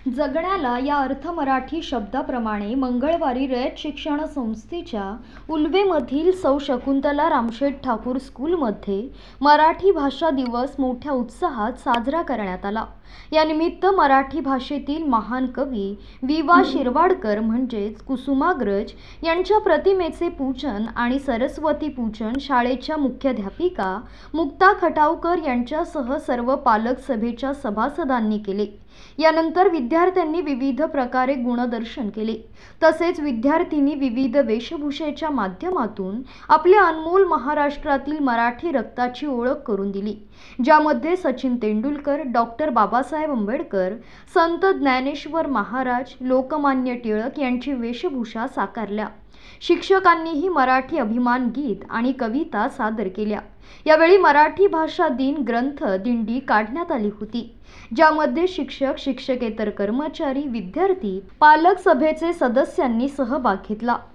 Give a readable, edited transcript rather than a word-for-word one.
जगण्याला या अर्थ मराठी शब्दाप्रमाणे मंगळवारी रयत शिक्षण संस्थेच्या उल्वेमधील सौ शकुंतला रामशेठ ठाकूर स्कूलमध्ये मराठी भाषा दिवस मोठ्या उत्साहात साजरा करण्यात आला। यानिमित्त मराठी भाषेतील महान कवी वि.वा. शिरवाडकर म्हणजेच कुसुमाग्रज यांच्या प्रतिमेचे पूजन आणि सरस्वती पूजन शाळेच्या मुख्याध्यापिका मुक्ता खटावकर यांच्यासह सर्व पालक सभेच्या सभासदांनी केले। यानंतर विद्यार्थ्यांनी विविध प्रकारे गुणदर्शन केले। तसेच विद्यार्थ्यांनी विविध वेशभूषेच्या माध्यमातून आपल्या अनमोल महाराष्ट्रातील मराठी रक्ताची ओळख करून दिली, ज्यामध्ये सचिन तेंडुलकर, डॉक्टर बाबासाहेब आंबेडकर, संत ज्ञानेश्वर महाराज, लोकमान्य टिळक यांची वेशभूषा साकारल्या। शिक्षकांनीही मराठी अभिमान गीत आणि कविता सादर केल्या। यावेळी मराठी भाषा दिन ग्रंथ दिंडी काढण्यात आली होती, ज्यामध्ये शिक्षक, शिक्षकेतर कर्मचारी, विद्यार्थी, पालक सभेचे सदस्यांनी सहभाग घेतला।